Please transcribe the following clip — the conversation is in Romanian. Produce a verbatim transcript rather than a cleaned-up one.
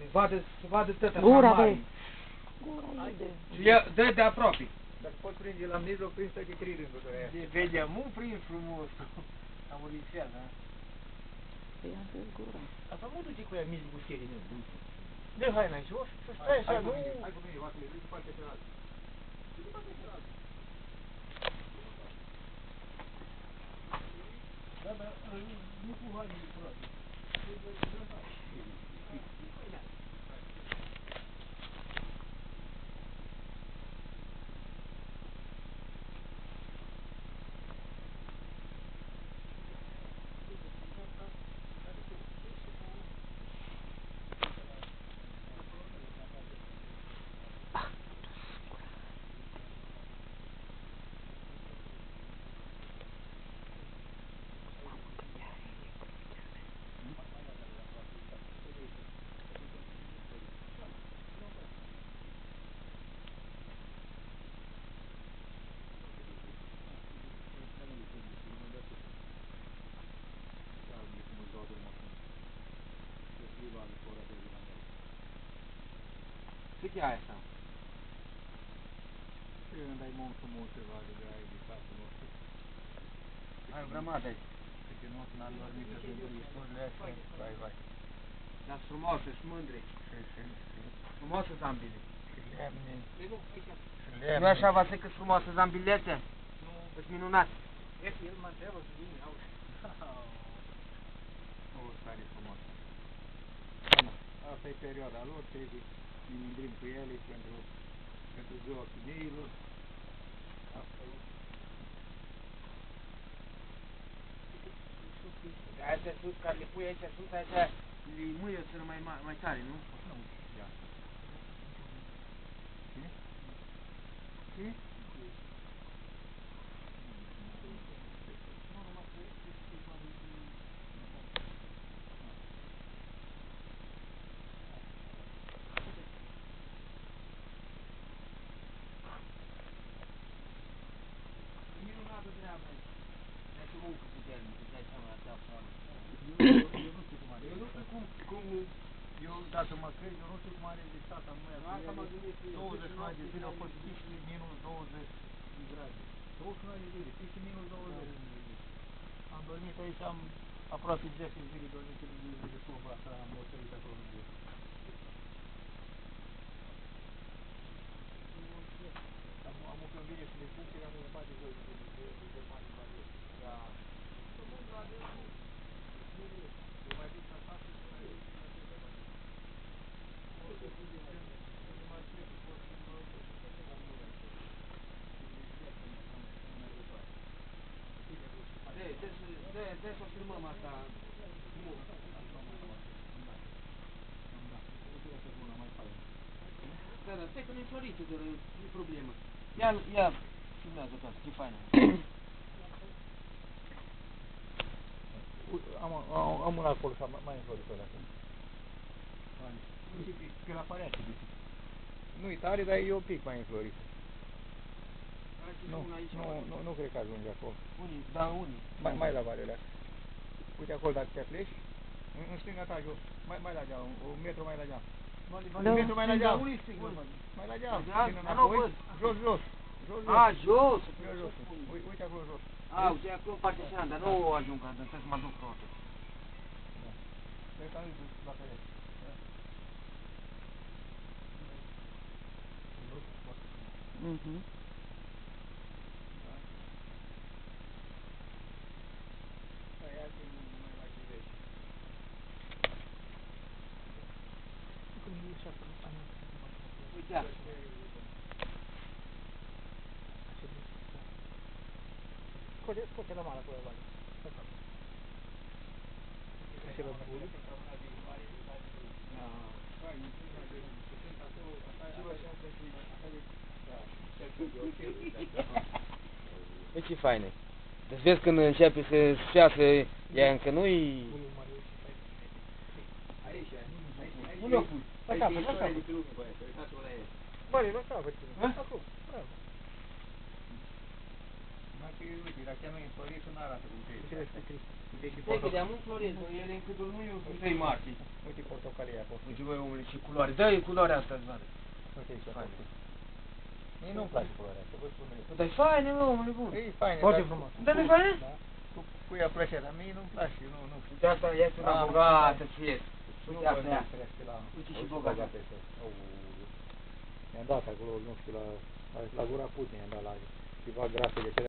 Să vadă, să vadă tătă Gura, mare. băi. Gura e de... Și ia, dă de aproape. Dacă poți prinde la mijloc, prins de trei rânduri aia. De vedea, mu prins frumos. Am murit și da? Păi am zis gura. Asta nu duce cu ea mici bușterii, nu. Dă haina jos, să stai așa, nu... Hai cu mine, Vasile, duci de partea cealaltă. Duci de partea cealaltă. Da, dar nu cu hainele curate. Cât e aia asta? Și când ai mult frumos ceva de ai de satul nostru. Ai o grămadă aici. Câte nu n-am dormit să gânduri istorile astea, vai, vai. Dar frumoase și mândre. Și, și, și, Frumoase zambile. și lemne, Și și nu așa, lemne. Vasile, că frumoase zambilete? Nu, Îți minunat. este el mă întreabă să vine, auzi. O, stare frumoasă. Asta e perioada lor, trebuie să ne mândrim cu ele pentru, pentru ziua chineilor. Asta e. Astea sus, care le pui aici sus, astea le mâie să mai, mai, mai tare, nu? Nu, ia. Ce? Ce? Minunată treabă aici. Deci muncă puternică, îți dai seama la treabă. Eu nu știu cum are. Eu nu știu cum, cum Eu, dacă mă cred, eu nu știu cum are de stat am mai Asta m-a gândit și eu. douăzeci și nouă de zile au fost peste minus douăzeci de grade. douăzeci și nouă de zile, peste minus douăzeci. Am dormit aici, am aproape zece zile dormit în lângă de sobă, asta am moștenit acolo lângă. Am, am o când vine să le pun, că am un bani de jos de de de germani în bani. Da. Eu mai duc acasă și mai duc la tine bani. De să filmăm asta. Da, da, stai că nu-i florită, dar nu-i problemă. Ia, ia, filmează pe asta, ce faină. Am, am, am un acolo, mai, mai înflorit ăla. Că la păreate de pic. Nu-i tare, dar e un pic mai înflorit. Nu, nu, nu, nu cred că ajunge acolo. Unii, da, unii. Mai, mai la varele. Uite acolo, dacă te pleci, în, în stânga ta, eu, mai, mai la geam, un metru mai la geam. Un metru mai la geam. Mai la geam. Jos, jos. Jos, jos. A, jos. Jos, jos. Uite acolo jos. A, uite acolo în partea cealaltă, dar nu ajung, dar trebuie să mă duc toată. Da. Cred că am zis la pereți. Mhm. Uite asta. Scoate la mare acolo, bani. Așa la mare. E ce faine. Deci vezi când începe să șeasă, ea încă nu-i... Nu l-o pui. La capăt, la capăt. Băi, la capăt. Acum, bravo. Mai fi, uite, dacă nu e înflorit și nu arată cum trebuie. Ce vezi cu Cristi? Uite și Uite că portocalia. de-am înflorit, bă, ele în câtul nu e cu trei marchi. Uite portocalia acolo. Uite, băi, omule, ce culoare. Dă-i culoarea asta, îți vadă. Uite aici. Faină. Mie nu-mi place culoarea asta, vă spun eu. Bă, dar e faină, mă, omule, bun. E faină, Foarte dar- frumos. Da, nu-i faină? Da? Cu, cu ea plăcea, dar mie nu-mi place, nu, nu. Uite, asta este una Ah, bogată, ție. Nu Uite, asta vă ea. crește la... Uite și Uite bogată. bogată este. Au, mi-am dat acolo, nu știu, la, la, la gura Putin, i-am dat la ceva grase de cele